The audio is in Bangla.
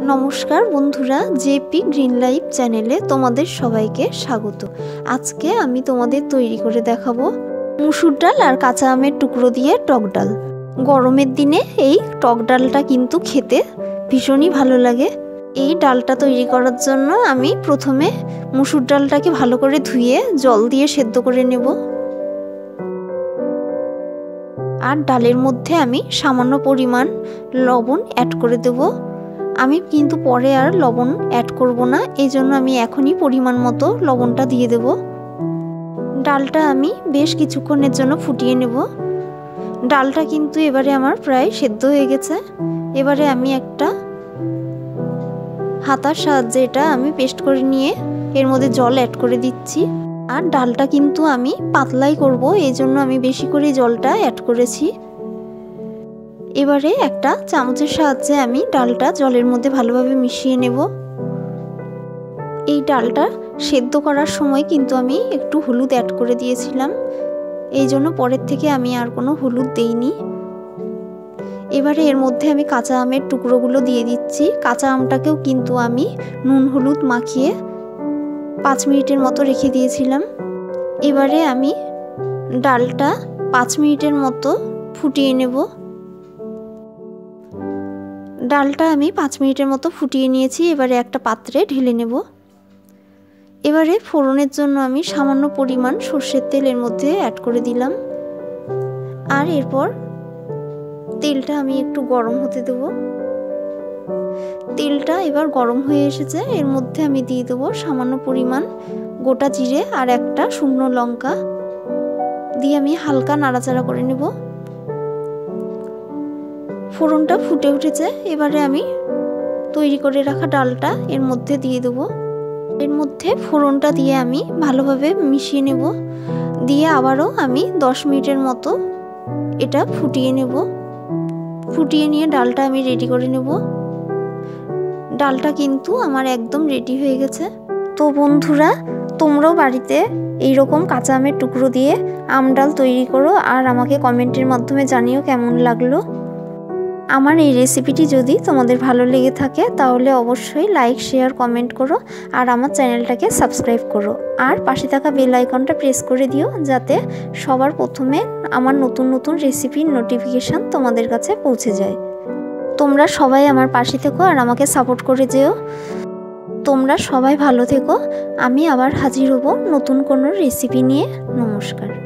নমস্কার বন্ধুরা, জেপি গ্রিন লাইফ চ্যানেলে তোমাদের সবাইকে স্বাগত। আজকে আমি তোমাদের তৈরি করে দেখাবো মুসুর ডাল আর কাঁচা আমের টুকরো দিয়ে টক ডাল। গরমের দিনে এই টক ডালটা কিন্তু খেতে ভীষণই ভালো লাগে। এই ডালটা তৈরি করার জন্য আমি প্রথমে মুসুর ডালটাকে ভালো করে ধুয়ে জল দিয়ে সেদ্ধ করে নেব। আর ডালের মধ্যে আমি সামান্য পরিমাণ লবণ অ্যাড করে দেব। আমি কিন্তু পরে আর লবণ অ্যাড করব না, এই জন্য আমি এখনই পরিমাণ মতো লবণটা দিয়ে দেব। ডালটা আমি বেশ কিছুক্ষণের জন্য ফুটিয়ে নেব। ডালটা কিন্তু এবারে আমার প্রায় সেদ্ধ হয়ে গেছে। এবারে আমি একটা হাতার সাহায্যে এটা আমি পেস্ট করে নিয়ে এর মধ্যে জল অ্যাড করে দিচ্ছি। আর ডালটা কিন্তু আমি পাতলাই করব, এই জন্য আমি বেশি করে জলটা অ্যাড করেছি। এবারে একটা চামচের সাহায্যে আমি ডালটা জলের মধ্যে ভালোভাবে মিশিয়ে নেব। এই ডালটা সেদ্ধ করার সময় কিন্তু আমি একটু হলুদ অ্যাড করে দিয়েছিলাম, এই জন্য পরের থেকে আমি আর কোনো হলুদ দেইনি। এবারে এর মধ্যে আমি কাঁচা আমের টুকরোগুলো দিয়ে দিচ্ছি। কাঁচা আমটাকেও কিন্তু আমি নুন হলুদ মাখিয়ে 5 মিনিটের মতো রেখে দিয়েছিলাম। এবারে আমি ডালটা 5 মিনিটের মতো ফুটিয়ে নেব। ডালটা আমি 5 মিনিটের মতো ফুটিয়ে নিয়েছি। এবারে একটা পাত্রে ঢেলে নেব। এবারে ফোড়নের জন্য আমি সামান্য পরিমাণ সর্ষের তেল এর মধ্যে অ্যাড করে দিলাম। আর এরপর তেলটা আমি একটু গরম হতে দেব। তেলটা এবার গরম হয়ে এসেছে, এর মধ্যে আমি দিয়ে দেবো সামান্য পরিমাণ গোটা জিরে আর একটা শুকনো লঙ্কা দিয়ে আমি হালকা নাড়াচাড়া করে নেব। ফোড়নটা ফুটে উঠেছে, এবারে আমি তৈরি করে রাখা ডালটা এর মধ্যে দিয়ে দেবো। এর মধ্যে ফোড়নটা দিয়ে আমি ভালোভাবে মিশিয়ে নেব। দিয়ে আবারও আমি 10 মিনিটের মতো এটা ফুটিয়ে নেব। ফুটিয়ে নিয়ে ডালটা আমি রেডি করে নেব। ডালটা কিন্তু আমার একদম রেডি হয়ে গেছে। তো বন্ধুরা, তোমরাও বাড়িতে এইরকম কাঁচা আমের টুকরো দিয়ে আম ডাল তৈরি করো আর আমাকে কমেন্টের মাধ্যমে জানিও কেমন লাগলো। আমার এই রেসিপিটি যদি তোমাদের ভালো লেগে থাকে তাহলে অবশ্যই লাইক, শেয়ার, কমেন্ট করো আর আমার চ্যানেলটাকে সাবস্ক্রাইব করো। আর পাশে থাকা বেল আইকনটা প্রেস করে দিও, যাতে সবার প্রথমে আমার নতুন নতুন রেসিপির নোটিফিকেশান তোমাদের কাছে পৌঁছে যায়। তোমরা সবাই আমার পাশে থেকো আর আমাকে সাপোর্ট করে যেও। তোমরা সবাই ভালো থেকো। আমি আবার হাজির হব নতুন কোনো রেসিপি নিয়ে। নমস্কার।